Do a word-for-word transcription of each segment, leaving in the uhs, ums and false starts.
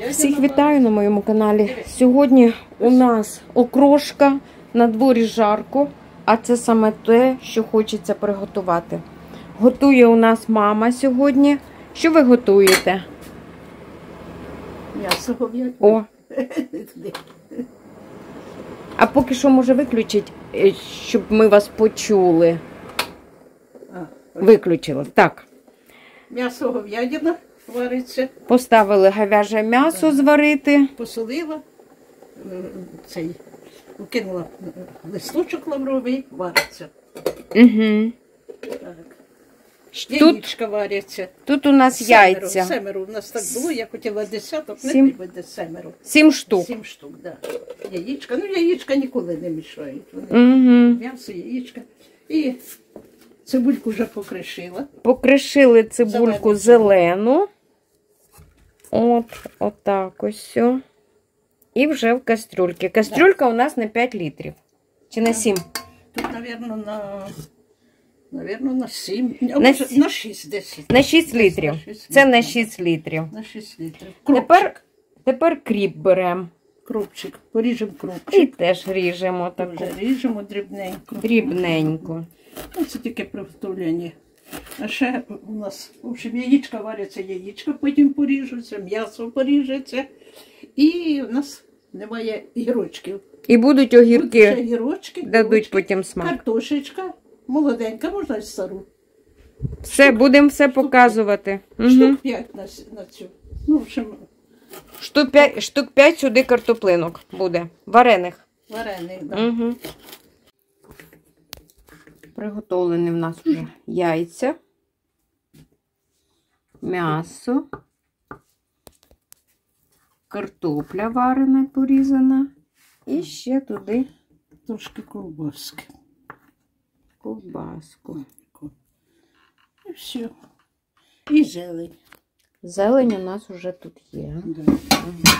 Всіх вітаю на моєму каналі. Сьогодні у нас окрошка, на дворі жарко, а це саме те, що хочеться приготувати. Готує у нас мама сьогодні. Що ви готуєте? М'ясо говядини. О. А поки що, може, виключить, щоб ми вас почули. А, Виключила. Так. М'ясо говядина вариться. Поставили говяже м'ясо зварити. Посолила, цей, кинула листочок лавровий, вариться. Угу. Так. Тут, Яєчка варяться. тут у нас Семеро, яйця. Семеро. У нас так було, я хотіла десяток, не Сім. буде семеро. Сім штук. Сім штук, так. Да. Яєчка. Ну, яєчка ніколи не мішають. Вони Угу. м'ясо, яєчка. І цибульку вже покришила. Покришили цибульку Зелену. зелену. От, отак ось все. І вже в кастрюльці. Кастрюлька у нас на п'ять літрів. Чи на сім? Тут, мабуть, на, наверно, на сім, а На може, сі- на шість десять. На шість літрів. На шість Це на літрів. шість літрів. На шість літрів. Тепер, Кропчик. тепер кріп беремо. Кропчик. Поріжемо І кропчик. теж ріжемо таку Вже ріжемо дрібненько. дрібненько. Ну, це тільки приготовлення. А ще у нас, в общем, яєчка варяться, яєчка потім поріжуться, м'ясо поріжеться. І в нас немає гірочків. І будуть Будуть ще огірки, гірочки, дадуть гірочки, потім смак. картошечка, молоденька, можна й стару. Все, будемо все показувати. Угу. Штук п'ять на, с- на цю. Ну, в общем, Штук п'ять, штук п'ять сюди картоплинок буде. Варених. варений, да. Угу. Приготовлені в нас вже яйця, м'ясо, картопля варена, порізана. І ще туди Трошки ковбаски. ковбаску. І все. І зелень. Зелень у нас вже тут є. Да. Угу.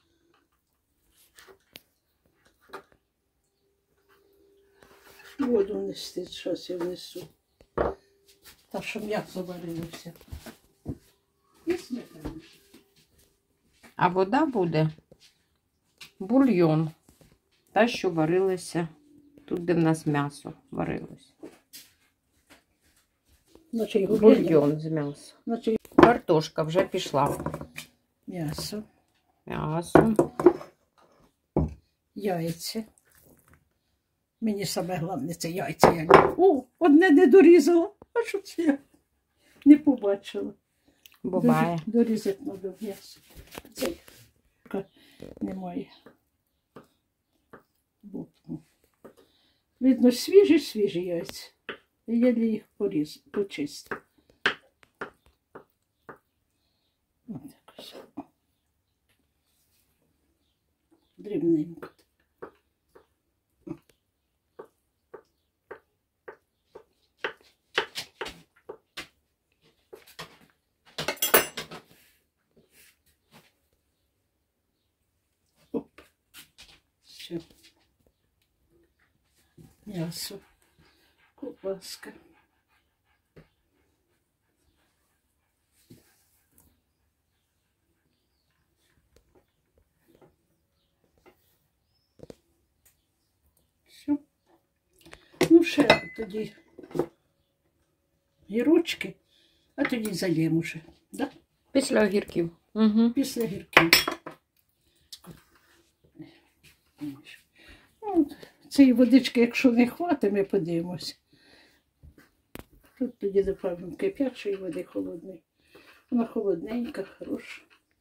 Воду нести, щось я внесу. Та що м'ясо варилося. І сметану. А вода буде бульйон. Та, що варилася тут, де в нас м'ясо варилось. Наче його Бульйон з м'яса. Наче Картошка вже пішла. м'ясо. М'ясо. Яйця. Мені саме головне це яйця. Я люблю. О, одне не дорізала. А що це я не побачила? Буває. Дорі- Дорізати треба м'ясо. Це немає. Бо, ну, видно, свіжі-свіжі яйця. І я їх поріз, почистив. Ось так ось. Дрібненько. Оп. Все. М'ясо. Ковбаска. Все. Ну, ще тоді гірочки, а тоді заємо вже. Да? Після огірків. Угу. Після гірків. Ну, цієї водички, якщо не хватить, ми подивимося. Тут тоді добавимо кип'ячої води холодної. Вона холодненька, хороша.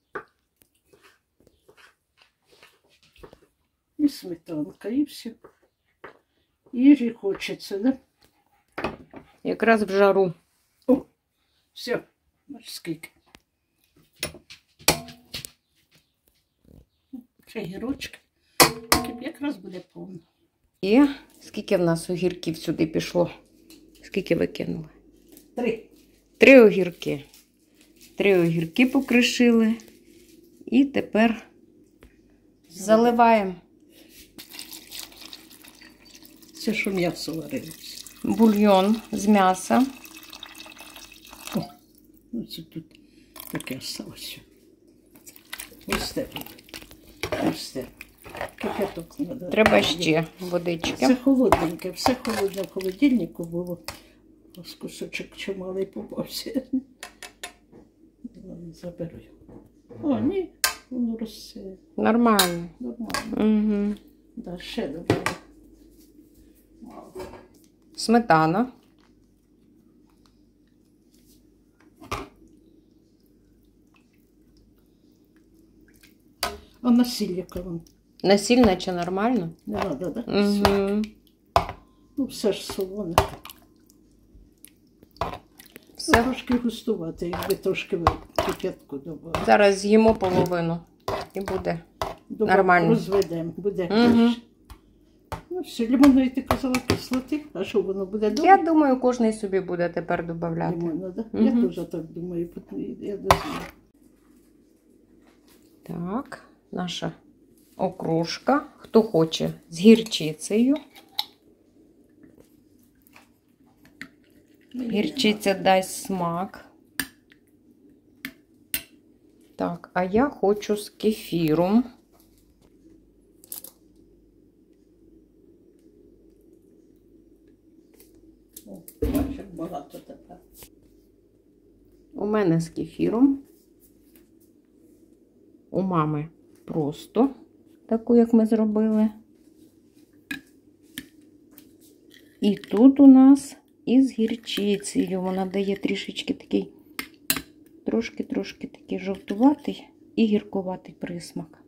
І сметанка, і все. Їжі хочеться, да? Якраз в жару. О, все, бач скільки. Ще гірочки. Якраз буде повно. І скільки в нас огірків сюди пішло? Скільки ви кинули? Три. Три огірки. Три огірки покришили. І тепер заливаємо Це що м'ясо варилося. бульйон з м'яса. О, ну це тут таке осталося. Ось те. Ось те. Кипяток надо. Треба ще водички. Це холодненьке, все холодне в холодильнику було. Ось кусочок чималий попався. Заберу його. О, ні, воно розсеє. Нормально. Нормально. Угу. Да, ще добавлю. Сметана. А насіль яка вам? Насильно чи нормально? Не треба, так? Да? Угу. Ну, все ж солоне. Все. Трошки густувати, якби трошки кип'ятку додати. Зараз з'їмо половину і буде Добре, нормально. Розведемо, буде Угу. краще. Ну все, лимонної ти казала кислоти, а що воно буде добре? Я думаю, кожен собі буде тепер додавати. Лимонна, да? Угу. Я теж так думаю, я не знаю. Так, наша окрошка. Хто хоче з гірчицею. Гірчиця дасть смак. Так, а я хочу з кефіром. О, бачиш, багато тепер. У мене з кефіром. У мами просто таку, як ми зробили. І тут у нас із гірчицею. Вона дає трішечки такий, трошки-трошки такий жовтуватий і гіркуватий присмак.